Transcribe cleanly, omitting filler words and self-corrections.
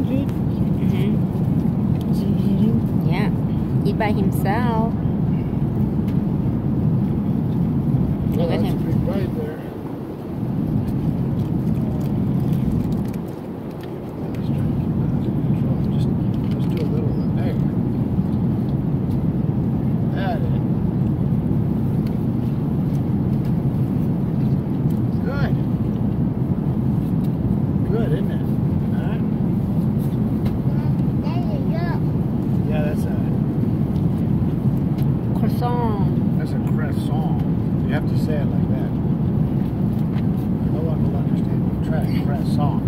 it? Mm-hmm. Is he eating? Yeah. Eat by himself. Look at That's a him. big bite there. Let's try to keep it under control. Just do a little bit. There you go. That it. Good. Good, isn't it? Huh? Yeah, that's Croissant. a croissant. You have to say it like that. No one will understand. Croissant.